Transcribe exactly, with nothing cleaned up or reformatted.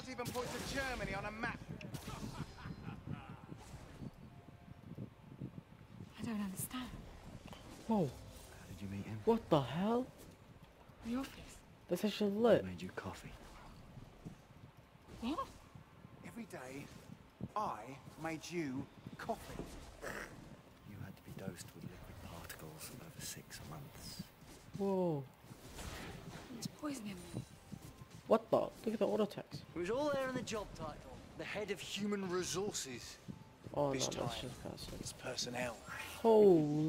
can't even point to Germany on a map. I don't understand. Whoa. How did you meet him? What the hell? The office. That's actually lit. He made you coffee. What? Every day, I made you coffee. You had to be dosed with liquid particles over six months. Whoa. It's poisoning me. What the? Look at the auto text. It was all there in the job title. The head of human resources. Oh This no, that's time. just cussing. It's personnel. Holy.